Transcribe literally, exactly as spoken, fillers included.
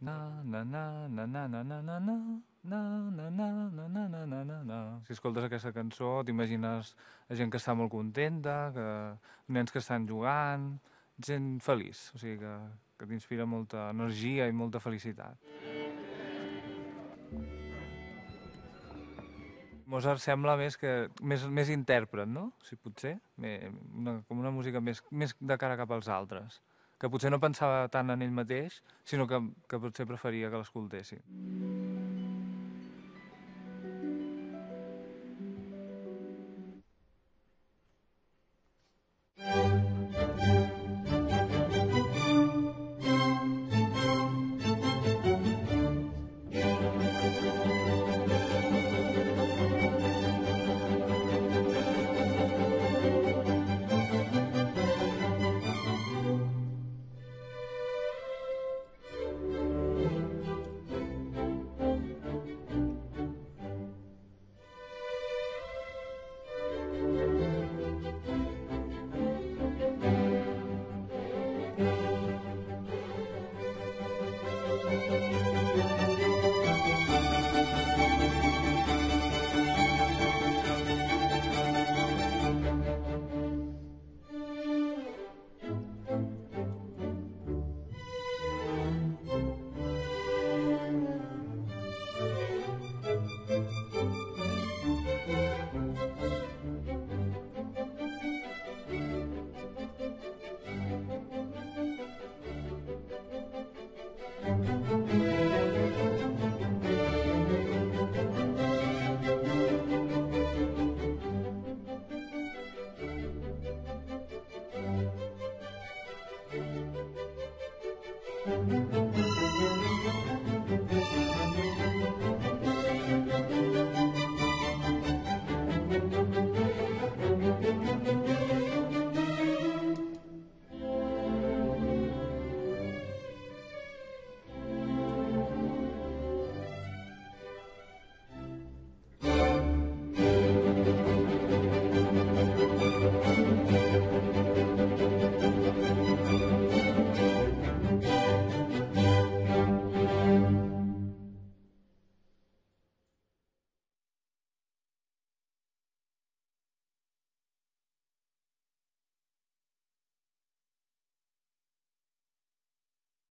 Na, na, na, na, na, na, na, na, na, na, na, na, na, na, na, na, na. Si escoltes aquesta cançó t'imagines gent que està molt contenta, que... nens que estan jugant, gent feliç, o sigui que, que t'inspira molta energia i molta felicitat. Mozart sembla més que més, més intèrpret, no? Si potser, una, com una música més, més de cara cap als altres, que potser no pensava tant en ell mateix, sinó que, que potser preferia que l'escoltessin. Thank you.